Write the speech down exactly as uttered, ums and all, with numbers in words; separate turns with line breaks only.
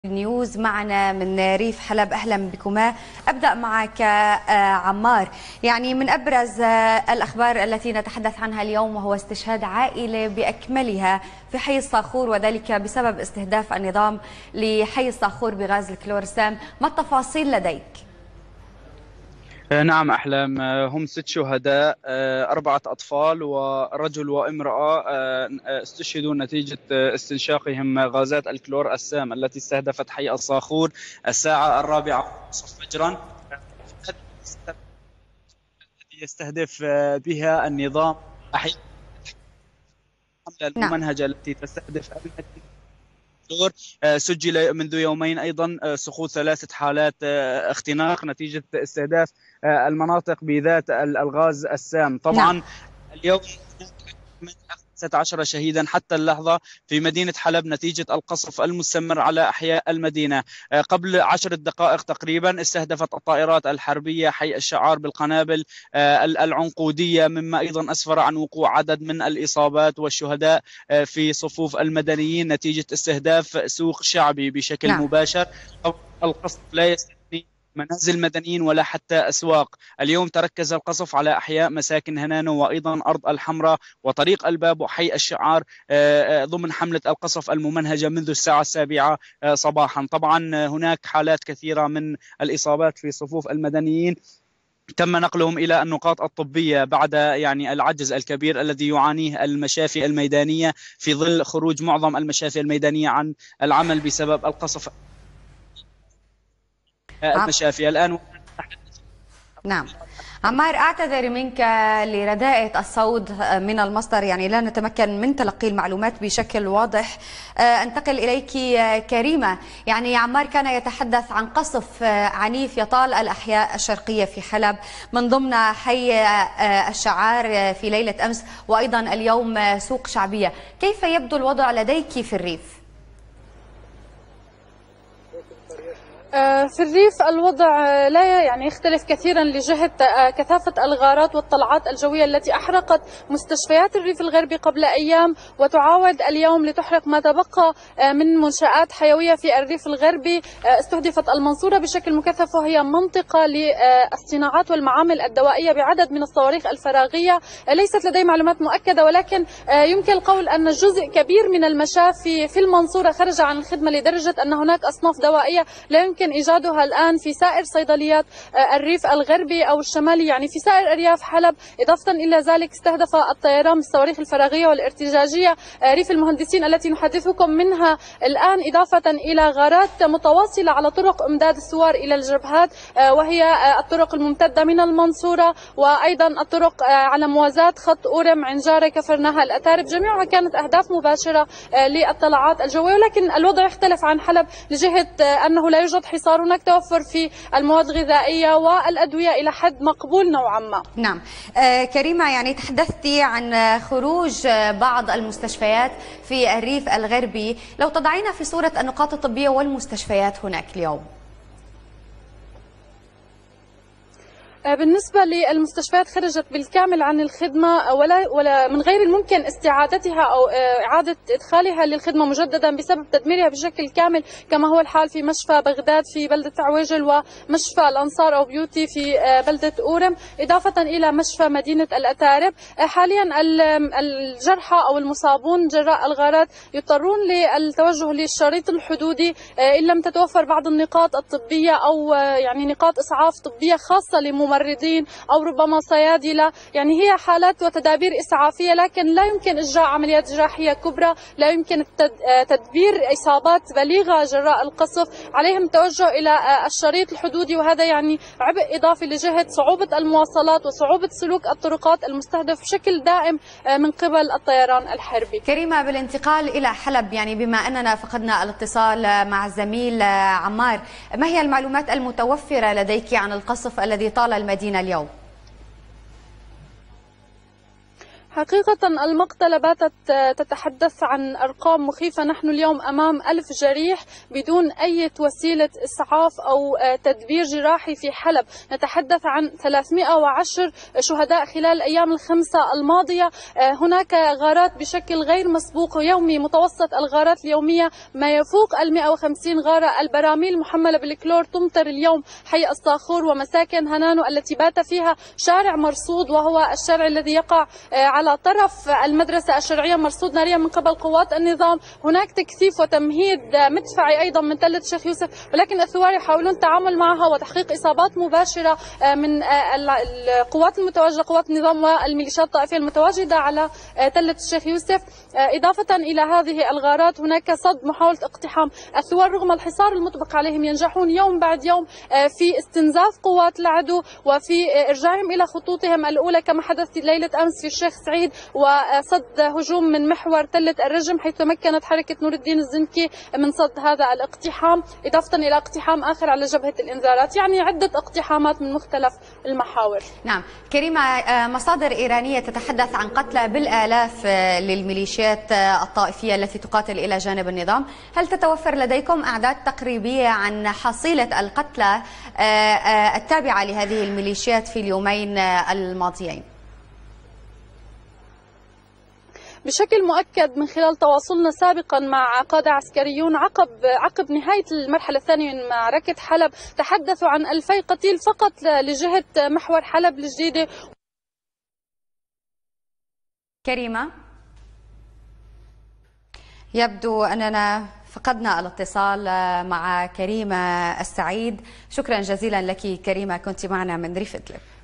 نيوز معنا من ريف حلب. أهلا بكما. أبدأ معك عمار، يعني من أبرز الأخبار التي نتحدث عنها اليوم وهو استشهاد عائلة بأكملها في حي الصاخور، وذلك بسبب استهداف النظام لحي الصاخور بغاز الكلورسام. ما التفاصيل لديك؟
نعم أحلام، هم ست شهداء، أربعة أطفال ورجل وامرأة استشهدوا نتيجة استنشاقهم غازات الكلور السام التي استهدفت حي الصاخور الساعة الرابعة فجرا، يستهدف بها النظام الحملة
نعم.
الممنهجة التي تستهدف الكلور. سجل منذ يومين أيضا سقوط ثلاثة حالات اختناق نتيجة استهداف المناطق بذات الغاز السام. طبعا نعم. اليوم ستة عشر شهيدا حتى اللحظة في مدينة حلب نتيجة القصف المستمر على أحياء المدينة. قبل عشر دقائق تقريبا استهدفت الطائرات الحربية حي الشعار بالقنابل العنقودية، مما أيضا أسفر عن وقوع عدد من الإصابات والشهداء في صفوف المدنيين نتيجة استهداف سوق شعبي بشكل نعم. مباشر. القصف لا يستثني منازل مدنيين ولا حتى أسواق. اليوم تركز القصف على أحياء مساكن هنانو وأيضا أرض الحمراء وطريق الباب وحي الشعار ضمن حملة القصف الممنهجة منذ الساعة السابعة صباحا. طبعا هناك حالات كثيرة من الإصابات في صفوف المدنيين تم نقلهم إلى النقاط الطبية بعد يعني العجز الكبير الذي يعانيه المشافي الميدانية في ظل خروج معظم المشافي الميدانية عن العمل بسبب القصف المشافي الآن.
نعم عمار، أعتذر منك لرداءة الصوت من المصدر، يعني لا نتمكن من تلقي المعلومات بشكل واضح. أنتقل إليك كريمة. يعني عمار كان يتحدث عن قصف عنيف يطال الأحياء الشرقية في حلب، من ضمن حي الشعار في ليلة أمس وأيضا اليوم سوق شعبية. كيف يبدو الوضع لديك في الريف؟
في الريف الوضع لا يعني يختلف كثيرا لجهة كثافة الغارات والطلعات الجوية التي أحرقت مستشفيات الريف الغربي قبل أيام، وتعاود اليوم لتحرق ما تبقى من منشآت حيوية في الريف الغربي. استهدفت المنصورة بشكل مكثف، وهي منطقة للصناعات والمعامل الدوائية بعدد من الصواريخ الفراغية. ليست لدي معلومات مؤكدة، ولكن يمكن القول أن جزء كبير من المشافي في المنصورة خرج عن الخدمة لدرجة أن هناك أصناف دوائية لا يمكن إيجادها الآن في سائر صيدليات الريف الغربي أو الشمالي، يعني في سائر أرياف حلب. إضافة إلى ذلك استهدف الطيران بالصواريخ الفراغية والارتجاجية ريف المهندسين التي نحدثكم منها الآن، إضافة إلى غارات متواصلة على طرق إمداد الثوار إلى الجبهات، وهي الطرق الممتدة من المنصورة وأيضا الطرق على موازاة خط أورم عنجارة كفرناها الأتارب. جميعها كانت أهداف مباشرة للطلعات الجوية، ولكن الوضع يختلف عن حلب لجهة أنه لا يوجد حصار. هناك توفر في المواد الغذائية والأدوية إلى حد مقبول نوعا ما.
نعم. آه كريمة، يعني تحدثتي عن خروج بعض المستشفيات في الريف الغربي، لو تضعينا في صورة النقاط الطبية والمستشفيات هناك اليوم.
بالنسبة للمستشفيات خرجت بالكامل عن الخدمة، ولا ولا من غير الممكن استعادتها أو إعادة إدخالها للخدمة مجددا بسبب تدميرها بشكل كامل، كما هو الحال في مشفى بغداد في بلدة عويجل ومشفى الأنصار أو بيوتي في بلدة أورم، إضافة إلى مشفى مدينة الأتارب. حاليا الجرحى أو المصابون جراء الغارات يضطرون للتوجه للشريط الحدودي إن لم تتوفر بعض النقاط الطبية أو يعني نقاط إسعاف طبية خاصة لممرضين أو ربما صيادلة. يعني هي حالات وتدابير إسعافية، لكن لا يمكن إجراء عمليات جراحية كبرى، لا يمكن تدبير إصابات بليغة جراء القصف. عليهم التوجه إلى الشريط الحدودي، وهذا يعني عبء إضافي لجهة صعوبة المواصلات وصعوبة سلوك الطرقات المستهدف بشكل دائم من قبل الطيران الحربي.
كريمة، بالانتقال إلى حلب، يعني بما أننا فقدنا الاتصال مع الزميل عمار، ما هي المعلومات المتوفرة لديك عن القصف الذي طال المدينة اليوم؟
حقيقة المقتلة باتت تتحدث عن أرقام مخيفة. نحن اليوم أمام ألف جريح بدون أي وسيلة إسعاف أو تدبير جراحي في حلب. نتحدث عن ثلاثمئة وعشرة شهداء خلال الأيام الخمسة الماضية. هناك غارات بشكل غير مسبوق يومي. متوسط الغارات اليومية ما يفوق المئة وخمسين غارة. البراميل محملة بالكلور تمطر اليوم حي الصاخور ومساكن هنانو التي بات فيها شارع مرصود، وهو الشارع الذي يقع على طرف المدرسة الشرعية، مرصود ناريا من قبل قوات النظام. هناك تكثيف وتمهيد مدفعي أيضا من تلة الشيخ يوسف، ولكن الثوار يحاولون التعامل معها وتحقيق إصابات مباشرة من القوات المتواجدة، قوات النظام والميليشيات الطائفية المتواجدة على تلة الشيخ يوسف. إضافة إلى هذه الغارات هناك صد محاولة اقتحام. الثوار رغم الحصار المطبق عليهم ينجحون يوم بعد يوم في استنزاف قوات العدو وفي إرجاعهم إلى خطوطهم الأولى كما حدث ليلة أمس في الشيخ سعيد، وصد هجوم من محور تلة الرجم حيث تمكنت حركة نور الدين الزنكي من صد هذا الاقتحام، إضافة إلى اقتحام آخر على جبهة الإنذارات. يعني عدة اقتحامات من مختلف المحاور.
نعم كريمة، مصادر إيرانية تتحدث عن قتلى بالآلاف للميليشيات الطائفية التي تقاتل إلى جانب النظام. هل تتوفر لديكم أعداد تقريبية عن حصيلة القتلى التابعة لهذه الميليشيات في اليومين الماضيين؟
بشكل مؤكد من خلال تواصلنا سابقا مع قادة عسكريون عقب عقب نهاية المرحلة الثانية من معركة حلب تحدثوا عن ألفي قتيل فقط لجهة محور حلب الجديدة.
كريمة، يبدو أننا فقدنا الاتصال مع كريمة السعيد. شكرا جزيلا لك كريمة، كنت معنا من ريف إدلب.